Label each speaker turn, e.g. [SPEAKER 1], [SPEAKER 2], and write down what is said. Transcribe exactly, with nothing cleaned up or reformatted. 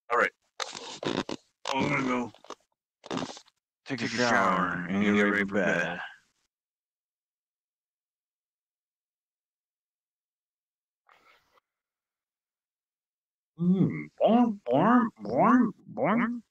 [SPEAKER 1] All right. I'm gonna go take, take a shower and get ready for bed.
[SPEAKER 2] Mm, born, born, born, born.